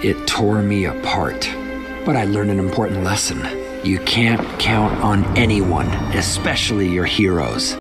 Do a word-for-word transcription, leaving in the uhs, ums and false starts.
It tore me apart. But I learned an important lesson. You can't count on anyone, especially your heroes.